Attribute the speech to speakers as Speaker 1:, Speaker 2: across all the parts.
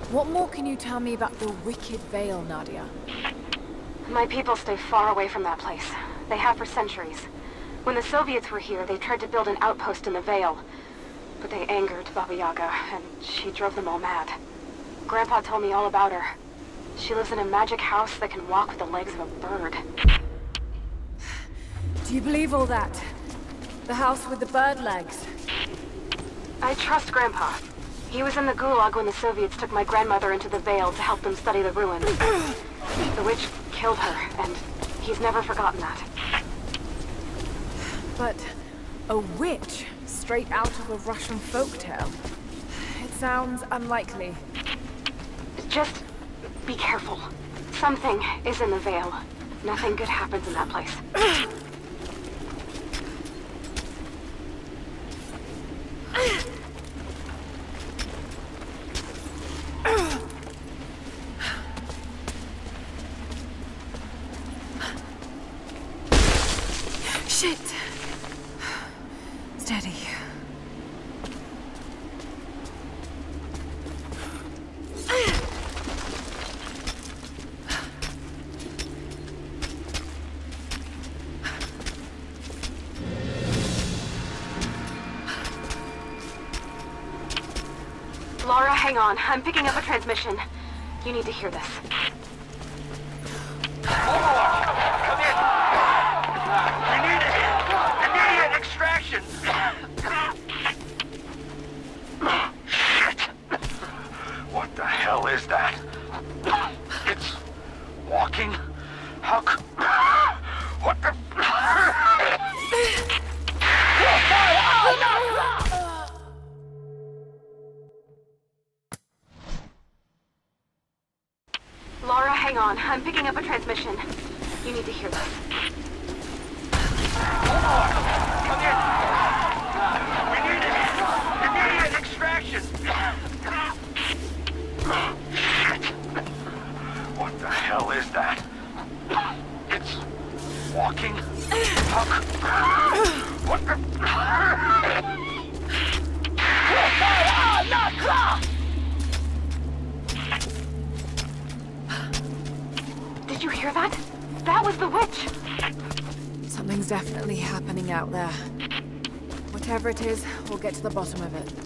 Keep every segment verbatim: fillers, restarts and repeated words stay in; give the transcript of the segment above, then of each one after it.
Speaker 1: What more can you tell me about the Wicked Vale, Nadia?
Speaker 2: My people stay far away from that place. They have for centuries. When the Soviets were here, they tried to build an outpost in the Vale. But they angered Baba Yaga, and she drove them all mad. Grandpa told me all about her. She lives in a magic house that can walk with the legs of a bird.
Speaker 1: Do you believe all that? The house with the bird legs?
Speaker 2: I trust Grandpa. He was in the Gulag when the Soviets took my grandmother into the Vale to help them study the ruins. The witch killed her, and he's never forgotten that.
Speaker 1: But a witch? Straight out of a Russian folktale? It sounds unlikely.
Speaker 2: Just be careful. Something is in the Vale. Nothing good happens in that place.
Speaker 1: Shit! Steady.
Speaker 2: Lara, hang on. I'm picking up a transmission. You need to hear this.
Speaker 3: Overlord! Come in! We need immediate extraction! Shit! What the hell is that? It's walking? How c- What the-
Speaker 2: Lara, hang on. I'm picking up a transmission. You need to hear this.
Speaker 3: Overlord! Come in! We need immediate extraction! Shit! What the hell is that? It's walking? How c- What the-
Speaker 2: Did you hear that? That was the witch!
Speaker 1: Something's definitely happening out there. Whatever it is, we'll get to the bottom of it.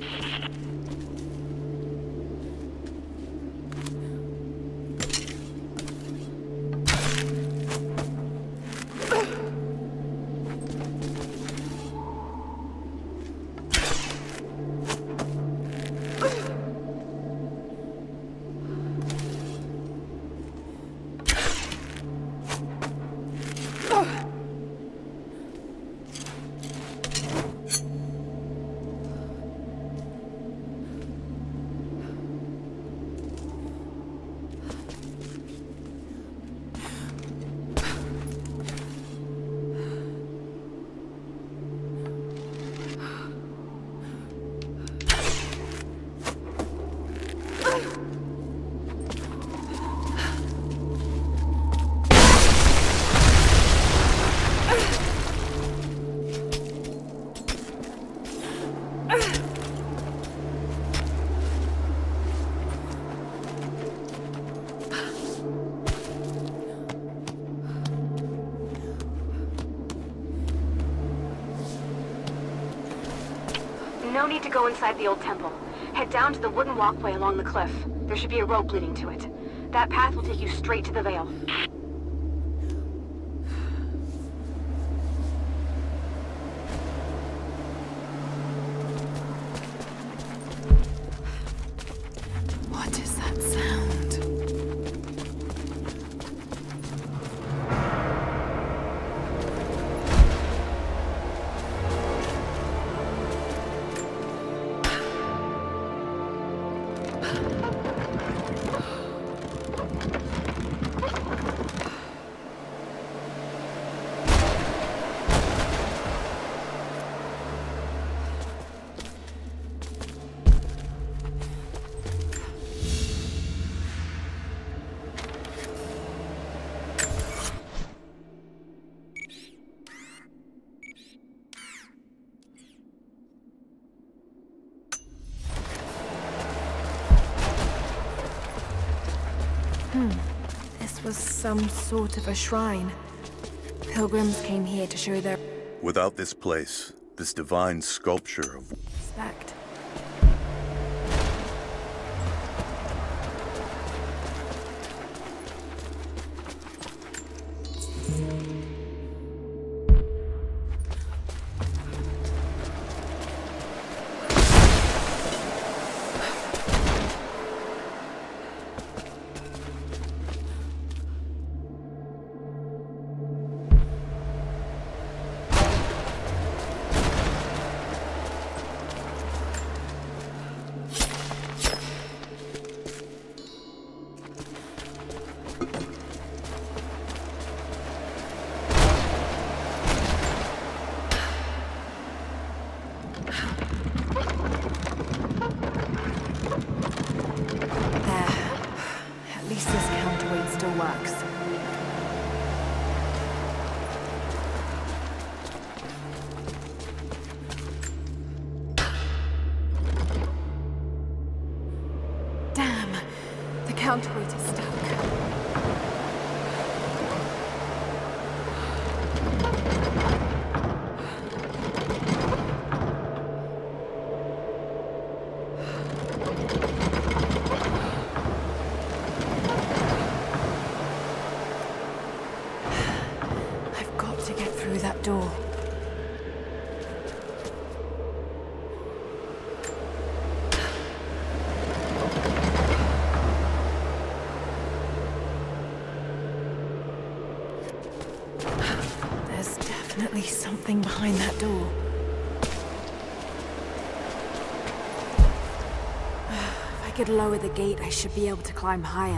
Speaker 2: No need to go inside the old temple. Head down to the wooden walkway along the cliff. There should be a rope leading to it. That path will take you straight to the Vale.
Speaker 1: What is that sound? This was some sort of a shrine. Pilgrims came here to show their
Speaker 4: Without this place, this divine sculpture of
Speaker 1: respect. Counterweight is stuck. I've got to get through that door. Definitely something behind that door. If I could lower the gate, I should be able to climb higher.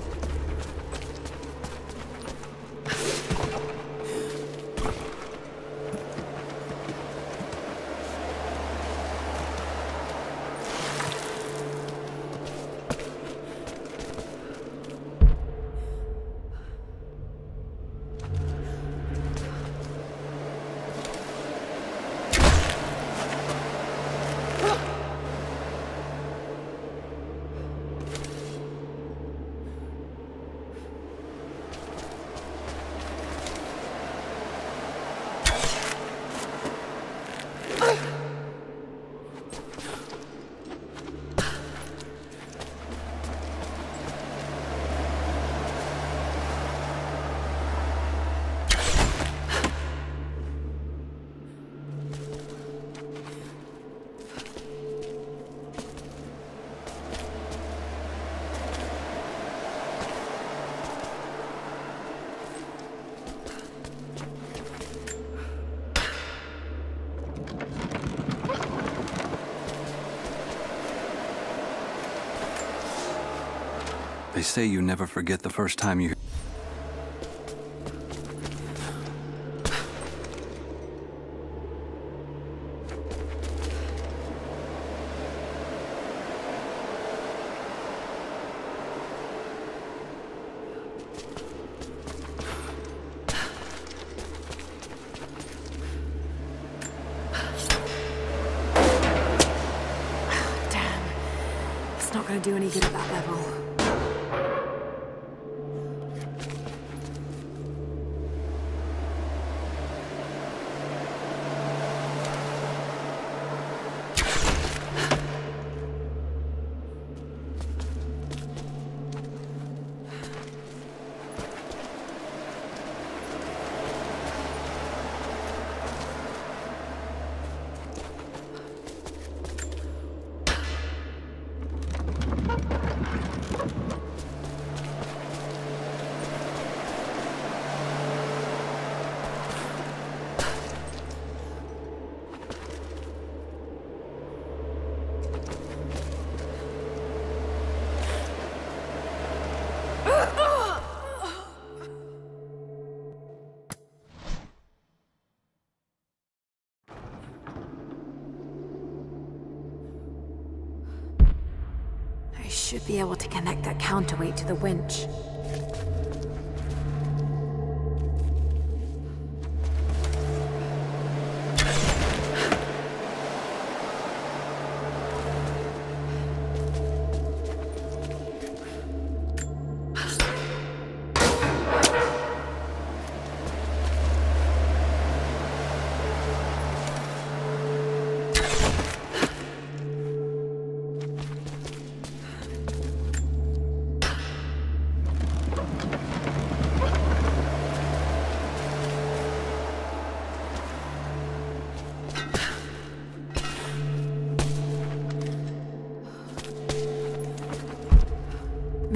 Speaker 5: They say you never forget the first time you...
Speaker 1: Damn. It's not gonna do any good at that level. I should be able to connect that counterweight to the winch.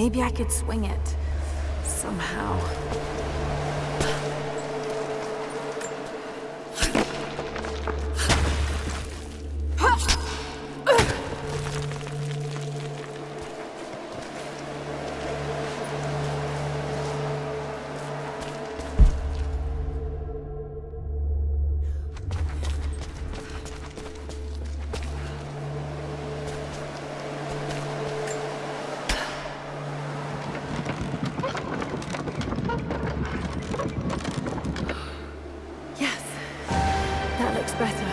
Speaker 1: Maybe I could swing it. Somehow. Better.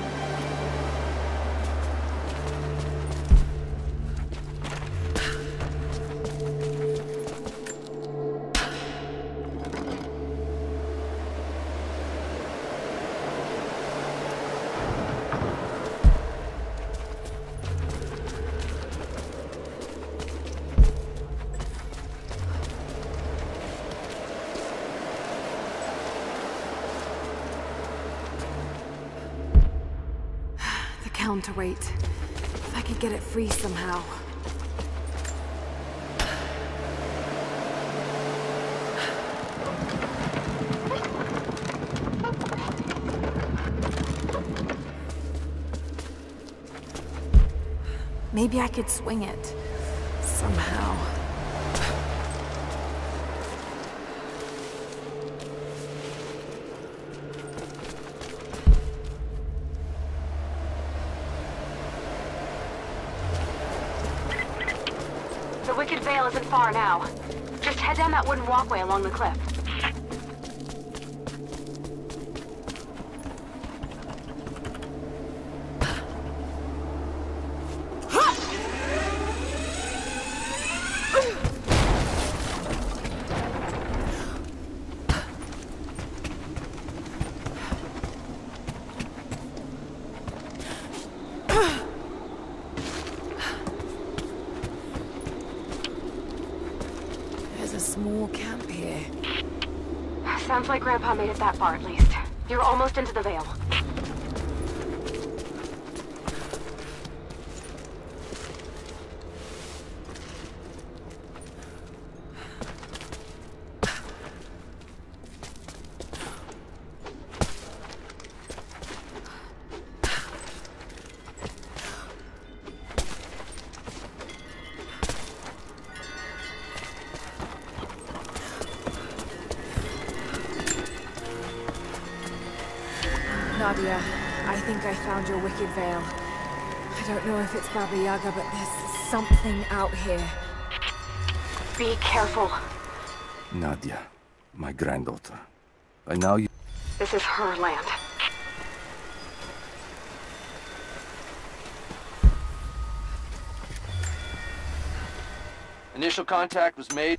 Speaker 1: Counterweight. If I could get it free somehow. Maybe I could swing it somehow.
Speaker 2: The Wicked Vale isn't far now. Just head down that wooden walkway along the cliff.
Speaker 1: There's a small camp here.
Speaker 2: Sounds like Grandpa made it that far at least. You're almost into the Vale.
Speaker 1: Nadia, I think I found your Wicked Vale. I don't know if it's Baba Yaga, but there's something out here.
Speaker 2: Be careful.
Speaker 6: Nadia, my granddaughter. By now you...
Speaker 2: This is her land.
Speaker 6: Initial contact was made.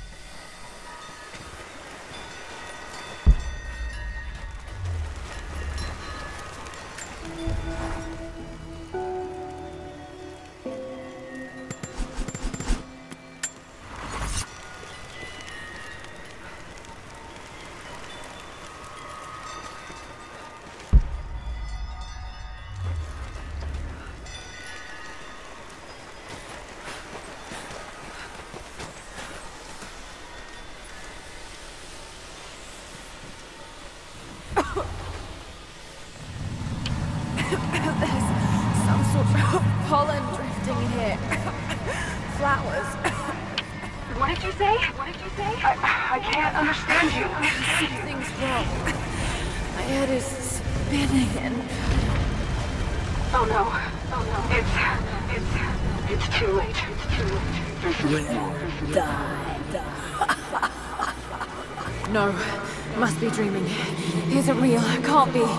Speaker 1: Pollen drifting in here. Flowers.
Speaker 2: What did you say? What did you say? I, I can't understand you.
Speaker 1: Something's wrong. My head is spinning and...
Speaker 2: Oh no. Oh no. It's... It's... It's too late. It's too late.
Speaker 1: Will die. die. No. Must be dreaming. Isn't real. Can't be.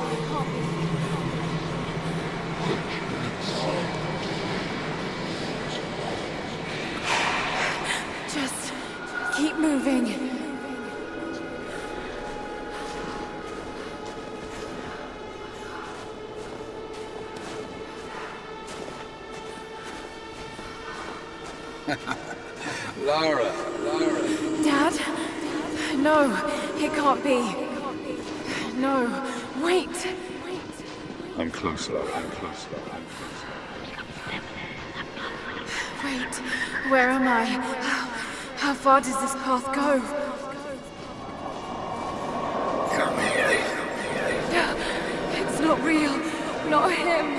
Speaker 1: Just keep moving.
Speaker 7: Lara, Lara.
Speaker 1: Dad? No, it can't be. No, wait.
Speaker 7: I'm close, Lara. I'm close, Lara. I'm close.
Speaker 1: Wait, where am I? How far does this path go?
Speaker 7: Come here.
Speaker 1: It's not real. Not him.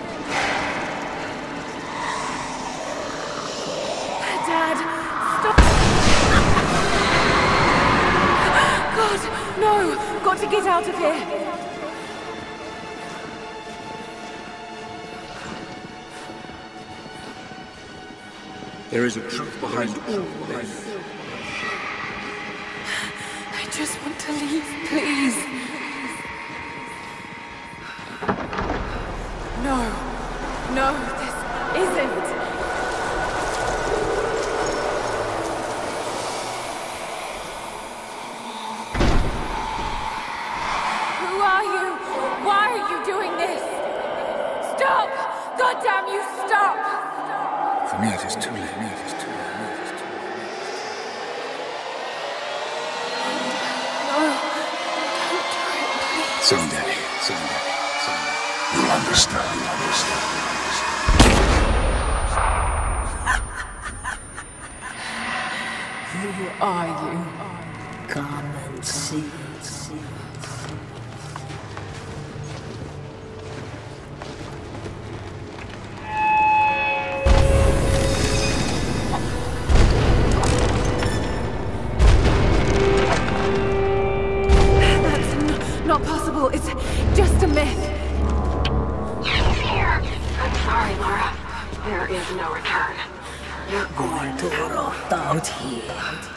Speaker 1: Dad, stop! God, no! Got to get out of here!
Speaker 7: There is a truth behind all this.
Speaker 1: I just want to leave, please. No. No, this isn't. Who are you? Why are you doing this? Stop! God damn you, stop!
Speaker 7: For me, it is too late. For me, it is too late. It is too late.
Speaker 1: No. Don't do it, please.
Speaker 7: Someday, someday, someday. You'll understand. You'll understand.
Speaker 1: Who are you?
Speaker 8: Come and see.
Speaker 1: That's n not possible. It's just a myth.
Speaker 2: He's here. I'm sorry, Lara. There is no return.
Speaker 8: You're going to rot out here.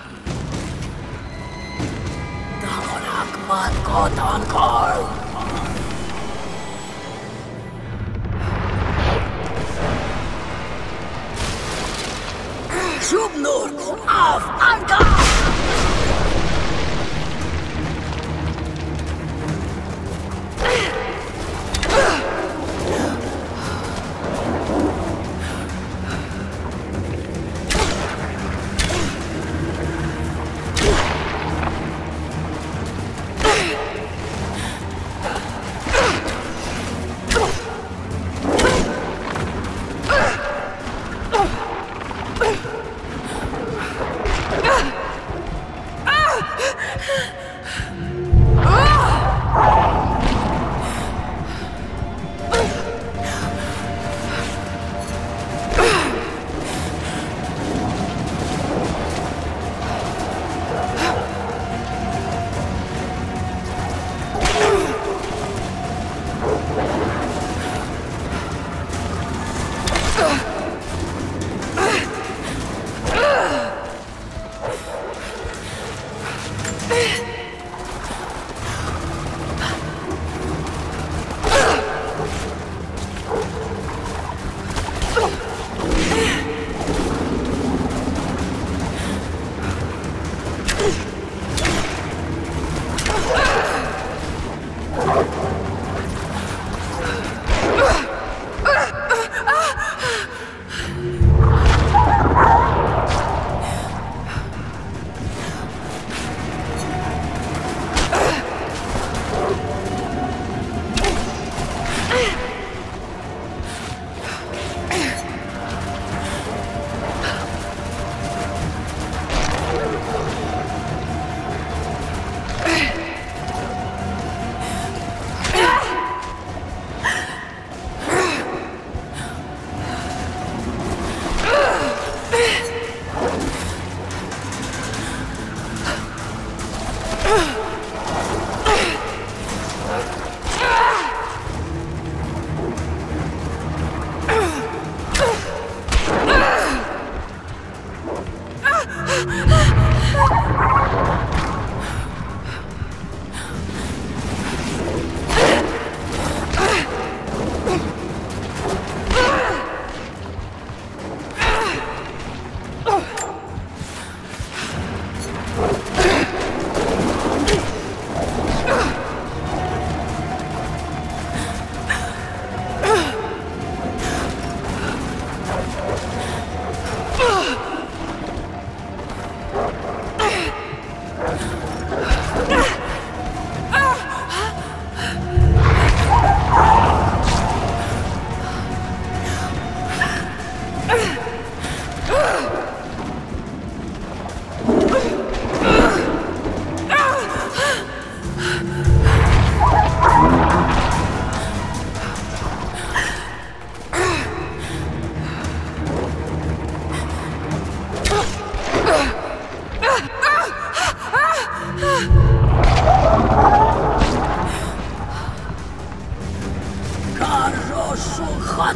Speaker 8: Dahon koton Karl. Subnur af Anka.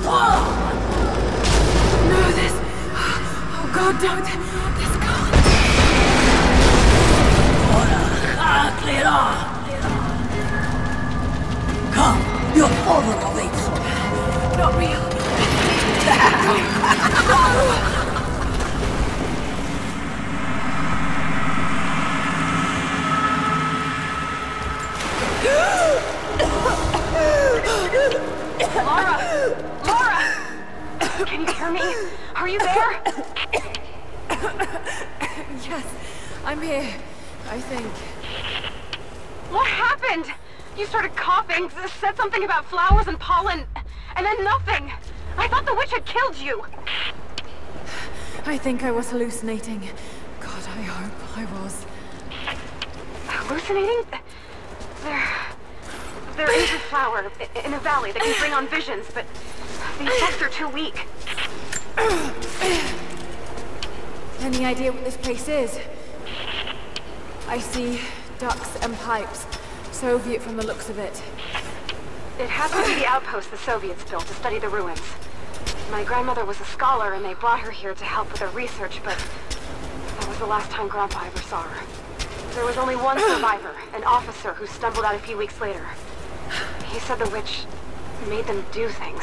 Speaker 1: No, this... Oh God, don't... This can't...
Speaker 8: Come, your father awaits.
Speaker 1: Not real.
Speaker 2: Lara! Lara! Can you hear me? Are you there?
Speaker 1: Yes, I'm here. I think.
Speaker 2: What happened? You started coughing, s- said something about flowers and pollen, and then nothing. I thought the witch had killed you.
Speaker 1: I think I was hallucinating. God, I hope I was.
Speaker 2: Hallucinating? There... There is a flower i- in a valley that can bring on visions, but the effects are too weak.
Speaker 1: Any idea what this place is? I see ducks and pipes. Soviet from the looks of it.
Speaker 2: It has to be the outpost the Soviets built to study the ruins. My grandmother was a scholar and they brought her here to help with her research, but that was the last time Grandpa ever saw her. There was only one survivor, an officer who stumbled out a few weeks later. He said the witch made them do things.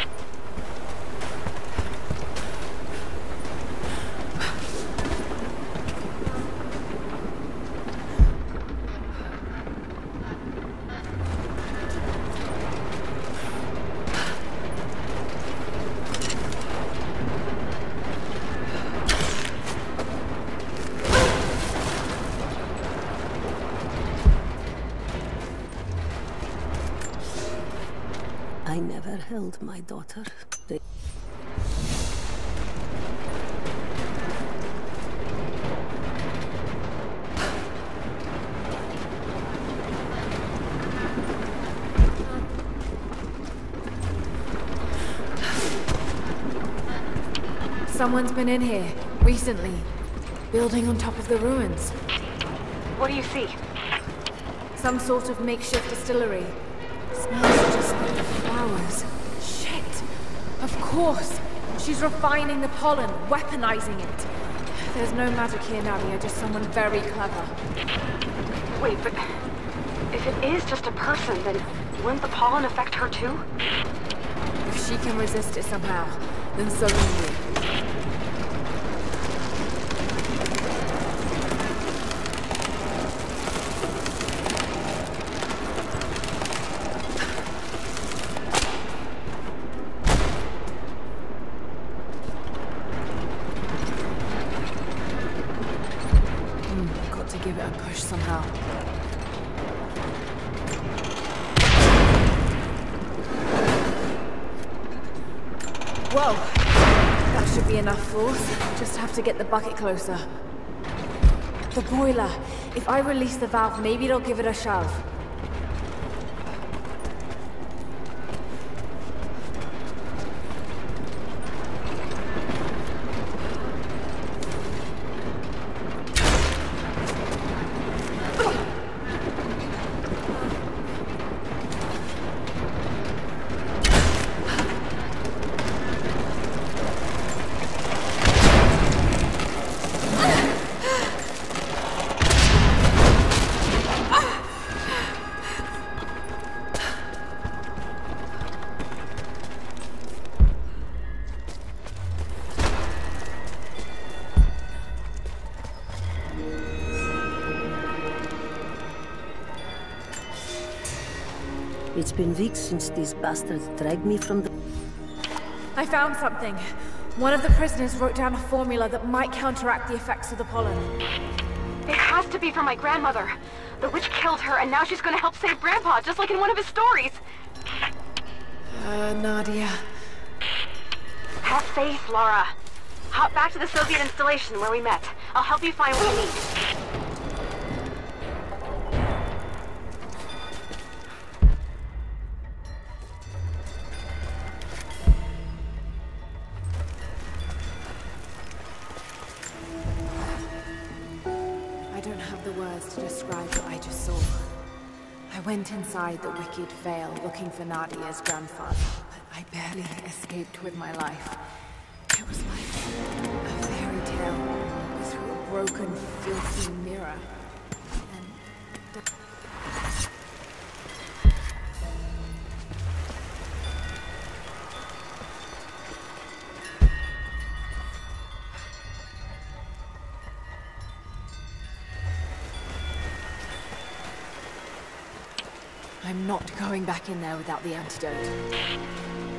Speaker 8: I never held my daughter. They
Speaker 1: Someone's been in here, recently. Building on top of the ruins.
Speaker 2: What do you see?
Speaker 1: Some sort of makeshift distillery. Smells just like the flowers. Shit! Of course! She's refining the pollen, weaponizing it. There's no magic here, Nadia, just someone very clever.
Speaker 2: Wait, but if it is just a person, then wouldn't the pollen affect her too?
Speaker 1: If she can resist it somehow, then so can you. Give it a push somehow. Whoa! That should be enough force. Just have to get the bucket closer. The boiler. If I release the valve, maybe it'll give it a shove.
Speaker 8: It's been weeks since these bastards dragged me from the...
Speaker 1: I found something. One of the prisoners wrote down a formula that might counteract the effects of the pollen.
Speaker 2: It has to be from my grandmother. The witch killed her, and now she's gonna help save Grandpa, just like in one of his stories.
Speaker 1: Uh, Nadia.
Speaker 2: Have faith, Lara. Hop back to the Soviet installation where we met. I'll help you find what you need.
Speaker 1: I don't have the words to describe what I just saw. I went inside the wicked Vale looking for Nadia's grandfather, but I barely escaped with my life. It was like a fairy tale through a broken, filthy mirror. And I'm not going back in there without the antidote.